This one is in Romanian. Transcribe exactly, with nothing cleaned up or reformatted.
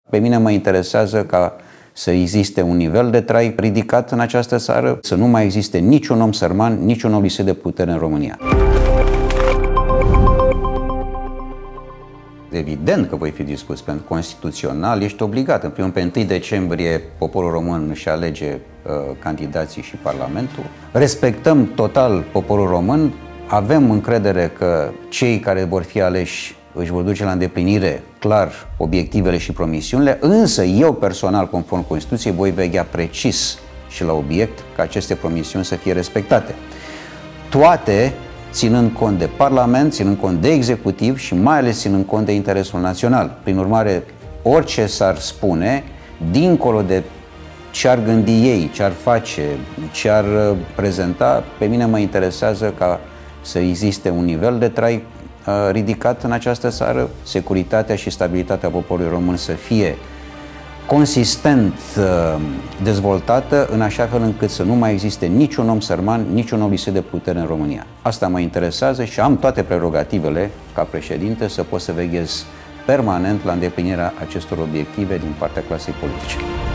Pe mine mă interesează ca să existe un nivel de trai ridicat în această țară, să nu mai existe niciun om sărman, niciun om lipsit de putere în România. Evident că voi fi dispus, pentru că constituțional ești obligat. În primul, pe întâi decembrie poporul român își alege uh, candidații și Parlamentul. Respectăm total poporul român, avem încredere că cei care vor fi aleși își vor duce la îndeplinire clar obiectivele și promisiunile, însă eu personal, conform Constituției, voi veghea precis și la obiect ca aceste promisiuni să fie respectate. Toate ținând cont de Parlament, ținând cont de executiv și mai ales ținând cont de interesul național. Prin urmare, orice s-ar spune, dincolo de ce ar gândi ei, ce ar face, ce ar prezenta, pe mine mă interesează ca să existe un nivel de trai ridicat în această țară, securitatea și stabilitatea poporului român să fie consistent dezvoltată în așa fel încât să nu mai existe niciun om sărman, niciun om lipsit de putere în România. Asta mă interesează și am toate prerogativele ca președinte să pot să veghez permanent la îndeplinirea acestor obiective din partea clasei politice.